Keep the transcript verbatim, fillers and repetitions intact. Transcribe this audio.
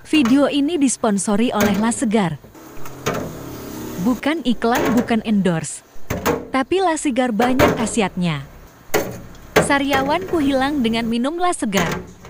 Video ini disponsori oleh La Segar. Bukan iklan, bukan endorse. Tapi La Segar banyak khasiatnya. Sariawan ku hilang dengan minum La Segar.